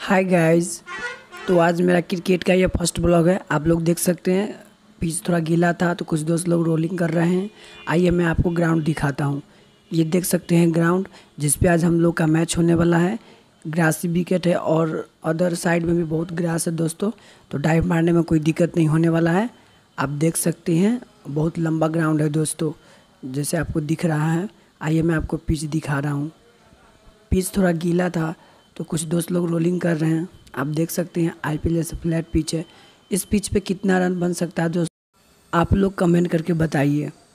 Hi guys. तो आज मेरा क्रिकेट का ये फर्स्ट ब्लॉग है। आप लोग देख सकते हैं पिच थोड़ा गीला था तो कुछ दोस्त लोग रोलिंग कर रहे हैं। आइए मैं आपको ग्राउंड दिखाता हूँ। ये देख सकते हैं ग्राउंड जिस पे आज हम लोग का मैच होने वाला है। ग्रासी विकेट है और अदर साइड में भी बहुत ग्रास है दोस्तों, तो डाइव मारने में कोई दिक्कत नहीं होने वाला है। आप देख सकते हैं बहुत लंबा ग्राउंड है दोस्तों, जैसे आपको दिख रहा है। आइए मैं आपको पिच दिखा रहा हूँ। पिच थोड़ा गीला था तो कुछ दोस्त लोग रोलिंग कर रहे हैं। आप देख सकते हैं आईपीएल जैसे फ्लैट पिच है। इस पिच पे कितना रन बन सकता है दोस्त, आप लोग कमेंट करके बताइए।